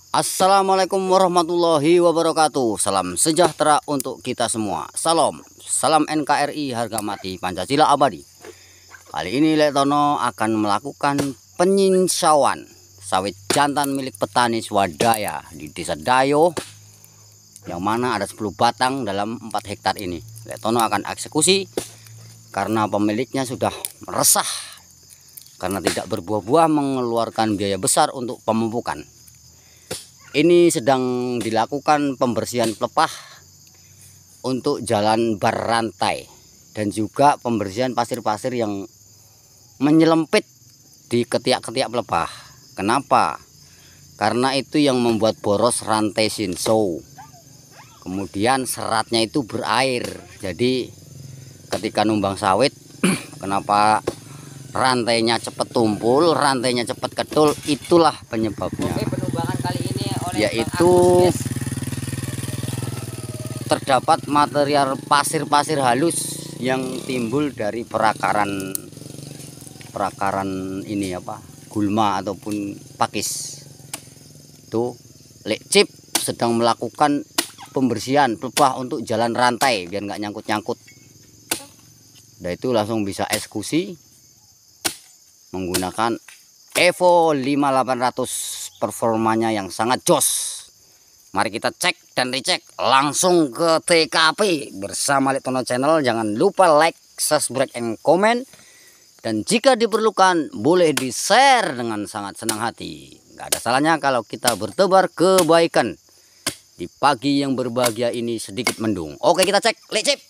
Assalamualaikum warahmatullahi wabarakatuh. Salam sejahtera untuk kita semua. Salam NKRI, harga mati Pancasila abadi. Kali ini Lek Tono akan melakukan penyinsauan sawit jantan milik petani swadaya di Desa Dayo, yang mana ada 10 batang dalam 4 hektar ini. Lek Tono akan eksekusi karena pemiliknya sudah meresah karena tidak berbuah-buah, mengeluarkan biaya besar untuk pemupukan. Ini sedang dilakukan pembersihan pelepah untuk jalan berrantai dan juga pembersihan pasir-pasir yang menyelempit di ketiak-ketiak pelepah. Kenapa? Karena itu yang membuat boros rantai sinsau. Kemudian seratnya itu berair. Jadi ketika numbang sawit, kenapa rantainya cepat tumpul, rantainya cepat kedul, itulah penyebabnya. Oke, penumbangan kali ini yaitu terdapat material pasir-pasir halus yang timbul dari perakaran ini gulma ataupun pakis. Itu Lek Cip sedang melakukan pembersihan pelepah untuk jalan rantai biar nggak nyangkut-nyangkut. Nah, itu langsung bisa eksekusi menggunakan Evo 5800, performanya yang sangat jos. Mari kita cek dan dicek langsung ke TKP bersama Lek Tono Channel. Jangan lupa like, subscribe, and comment. Dan jika diperlukan boleh di-share dengan sangat senang hati. Gak ada salahnya kalau kita bertebar kebaikan di pagi yang berbahagia ini sedikit mendung. Oke, kita cek Lek Cip.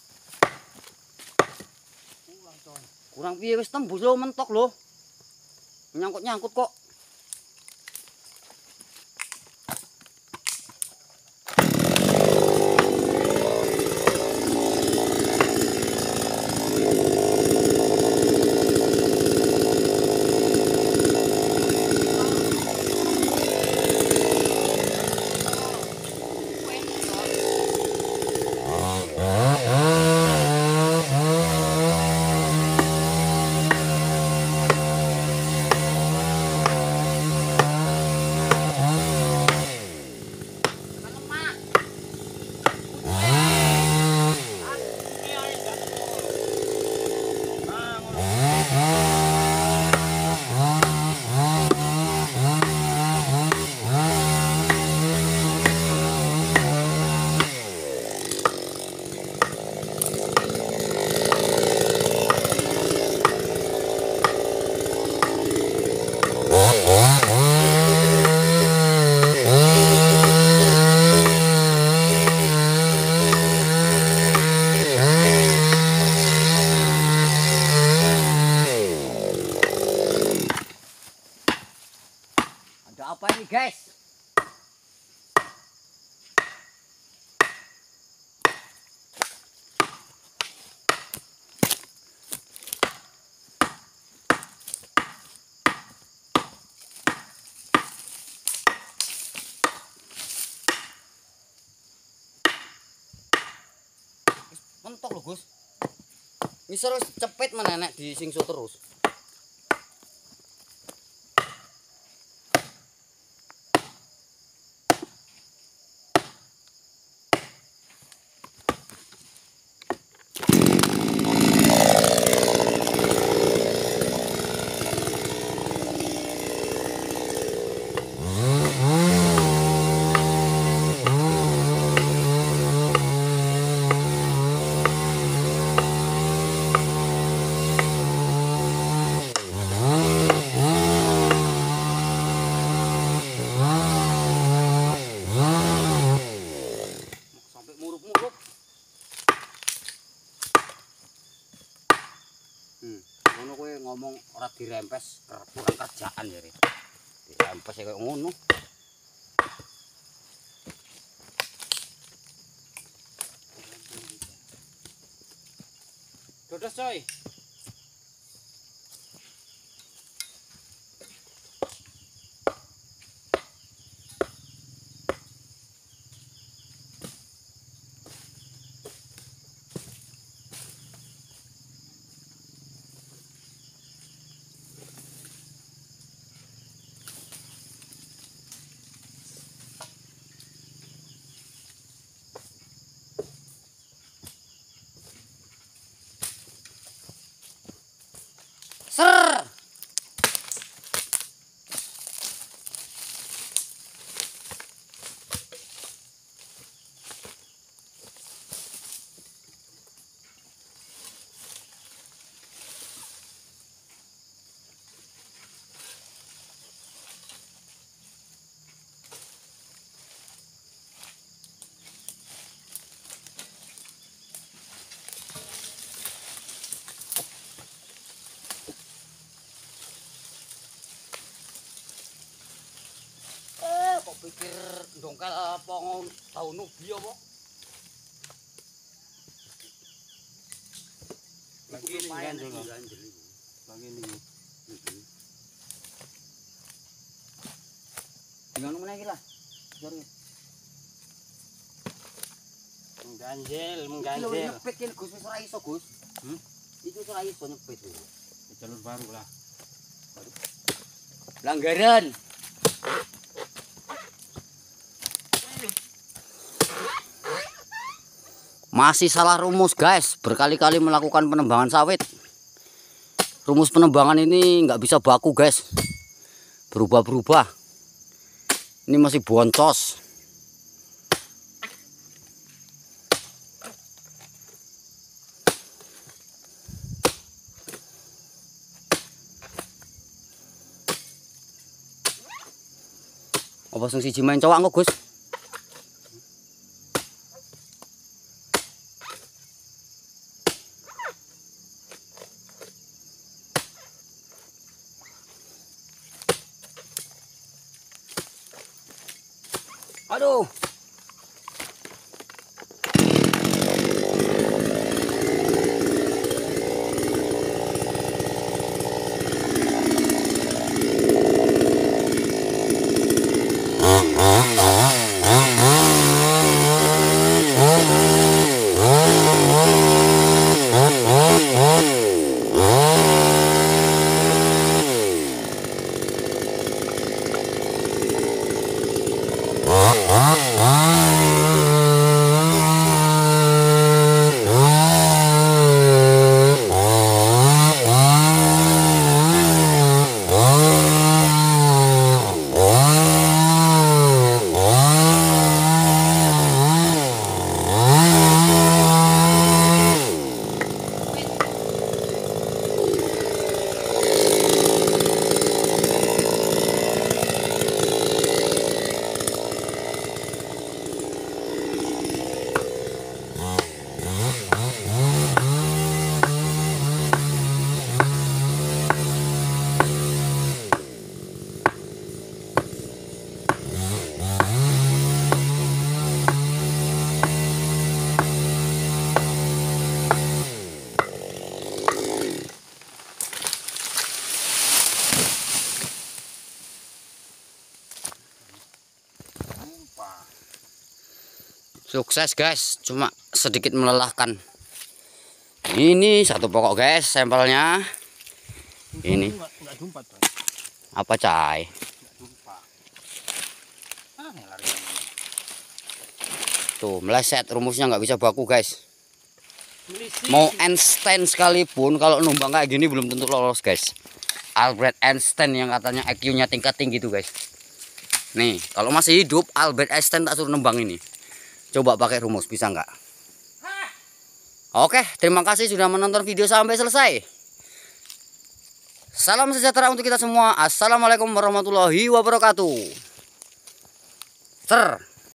Kurang piye wis tembus lho, mentok lho. Nyangkut-nyangkut kok. Ada apa ini guys? Mentok lho Gus. Ngisor wis cepet menenek di singso terus. Ngono kowe ngomong ora dirempes kurang kerjaan ya Ri. Dirempes ya koyo ngono. Dodos coy. Ser. Kok pikir dongkel apa tahu nubi apa? Lagi ini ganjel. Lagi ini. Tinggal mana lagi lah. Sorry. Mengganjel. Nyepit kan Gus wis ora iso Gus. Itu ora iso nyepit. Jalur baru lah. Pelanggaran. Masih salah rumus guys, berkali-kali melakukan penebangan sawit. Rumus penebangan ini nggak bisa baku guys, berubah-berubah. Ini masih boncos. Apa sing siji main cowok kok Gus? Aduh. Sukses guys, cuma sedikit melelahkan. Ini satu pokok guys, sampelnya. Ini apa cai? Tuh meleset, rumusnya nggak bisa baku guys. Mau Einstein sekalipun kalau numbang kayak gini belum tentu lolos guys. Albert Einstein yang katanya IQ-nya tingkat tinggi tuh guys. Nih kalau masih hidup Albert Einstein tak suruh nembang ini. Coba pakai rumus, bisa nggak? Oke, terima kasih sudah menonton video sampai selesai. Salam sejahtera untuk kita semua. Assalamualaikum warahmatullahi wabarakatuh.